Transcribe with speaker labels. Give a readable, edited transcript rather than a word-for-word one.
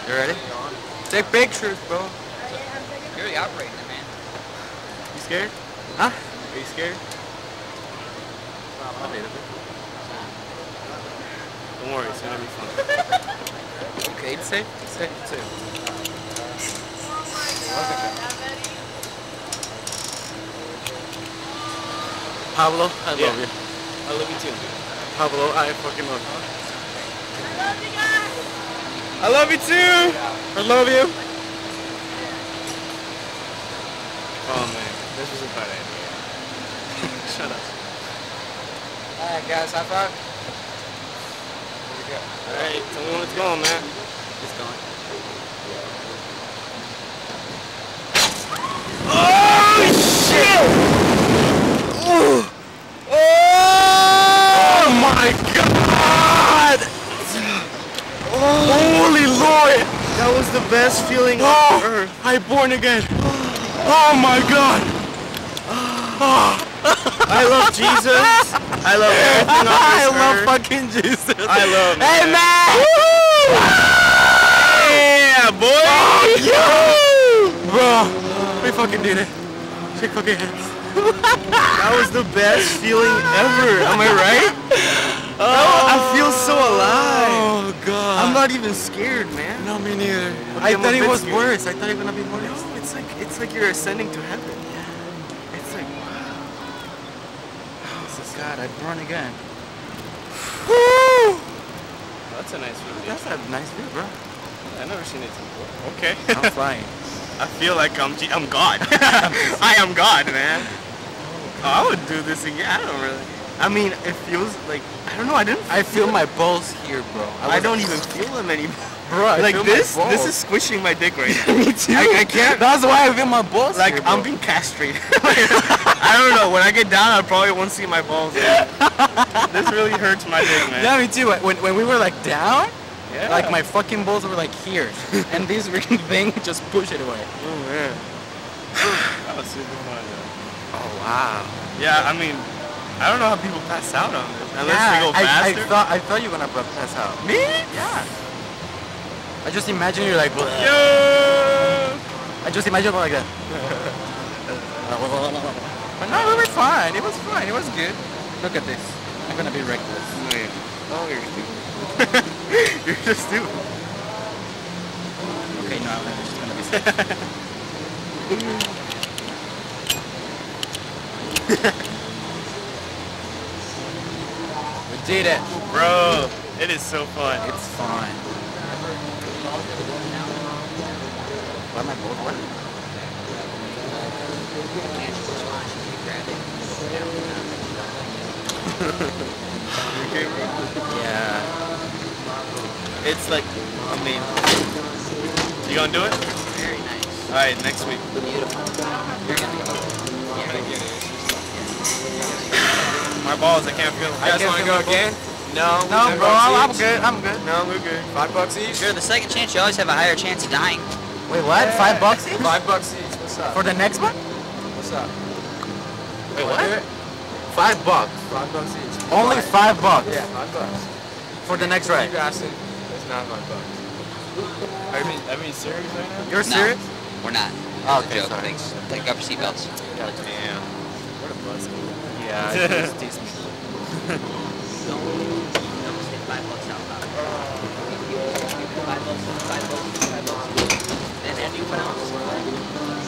Speaker 1: You ready? Take pictures, bro.
Speaker 2: You're already operating it, man.
Speaker 1: You scared? Huh? Are you scared? A little bit. Don't worry, it's gonna be fun. Okay, it's safe. It's safe. It's safe. Pablo, I love you.
Speaker 3: I love you too.
Speaker 1: Pablo, I fucking love you. I love you too. I love you.
Speaker 3: Oh man, this was a bad idea. Shut up.
Speaker 2: Alright, guys, high five.
Speaker 3: Alright, tell me when it's going, man.
Speaker 2: It's going.
Speaker 1: Oh shit! Oh my God! Holy Lord!
Speaker 3: That was the best feeling
Speaker 1: Oh,
Speaker 3: ever.
Speaker 1: I'm born again. Oh my God! Oh.
Speaker 3: I love Jesus. I love everything on
Speaker 1: I
Speaker 3: this
Speaker 1: love
Speaker 3: earth.
Speaker 1: fucking Jesus.
Speaker 3: I love
Speaker 1: Hey man!
Speaker 3: Yeah, boy!
Speaker 1: Oh, yo! Bro, we fucking did it. Shake fucking hands.
Speaker 3: That was the best feeling ever. Am I right? Oh, I feel so alive.
Speaker 1: Oh God.
Speaker 3: I'm not even scared, man.
Speaker 1: No, me neither.
Speaker 3: Okay,
Speaker 1: I
Speaker 3: I'm
Speaker 1: thought
Speaker 3: a
Speaker 1: it
Speaker 3: bit
Speaker 1: was
Speaker 3: scared.
Speaker 1: worse. I thought it was gonna be worse.
Speaker 3: No, it's like you're ascending to heaven. It's like, wow.
Speaker 1: God, I'm born again.
Speaker 3: That's a nice view.
Speaker 1: That's a nice view, bro.
Speaker 3: I've never seen it before. Okay.
Speaker 1: I'm flying.
Speaker 3: I feel like I'm God. I am God, man. Oh, I would do this again. I don't really. I mean, it feels like, I don't know.
Speaker 1: I feel my balls here, bro.
Speaker 3: I don't even feel them anymore.
Speaker 1: Bro, I
Speaker 3: Like
Speaker 1: feel
Speaker 3: this
Speaker 1: my balls.
Speaker 3: is squishing my dick right now.
Speaker 1: Me too.
Speaker 3: I can't.
Speaker 1: That's why I feel my balls
Speaker 3: Like
Speaker 1: here, bro.
Speaker 3: I'm being castrated. I don't know. When I get down, I probably won't see my balls. This really hurts my dick, man.
Speaker 1: Yeah, me too. When we were like down,
Speaker 3: Yeah.
Speaker 1: like my fucking balls were like here, and this freaking thing just pushed it away.
Speaker 3: Oh man. That was super fun, though.
Speaker 1: Oh wow.
Speaker 3: Yeah, I mean, I don't know how people pass out on this unless
Speaker 1: Yeah,
Speaker 3: they go faster.
Speaker 1: I thought you were gonna pass out.
Speaker 3: Me?
Speaker 1: Yeah. I just imagine you're like.
Speaker 3: Yo!
Speaker 1: I just imagine like that. But no, we were fine. It was fine. It was good. Look at this. I'm gonna be reckless.
Speaker 3: Oh, you're stupid. You're just stupid.
Speaker 1: Okay, no, I'm just gonna be safe. We did it.
Speaker 3: Bro, it is so fun.
Speaker 1: It's fine. Why am I both one? Yeah.
Speaker 3: It's like, I mean, you gonna do it?
Speaker 2: Very nice.
Speaker 3: Alright, next week.
Speaker 2: Beautiful. You're gonna go.
Speaker 3: My balls, I can't feel them.
Speaker 1: You guys wanna go again?
Speaker 3: No.
Speaker 1: No, bro, I'm good. I'm good.
Speaker 3: No, we're good.
Speaker 1: $5 each?
Speaker 2: Sure, the second chance, you always have a higher chance of dying.
Speaker 1: Wait, what? $5 each?
Speaker 4: $5 each. What's up?
Speaker 1: For the next one?
Speaker 4: What's up?
Speaker 1: Wait, what? $5.
Speaker 4: $5 each.
Speaker 1: Only $5.
Speaker 4: Yeah, $5.
Speaker 1: For the next ride.
Speaker 4: Keep asking. It's not $5. I mean, serious right now?
Speaker 1: You're
Speaker 2: No.
Speaker 1: serious?
Speaker 2: We're not.
Speaker 1: Oh,
Speaker 2: It's a
Speaker 1: okay,
Speaker 2: joke.
Speaker 1: sorry.
Speaker 2: Thanks. Take off your seatbelts.
Speaker 3: Damn.
Speaker 4: What a buzzkill.
Speaker 1: Yeah, you just tease me.
Speaker 2: Don't say $5 out loud. $5, $5, $5. Then anyone else.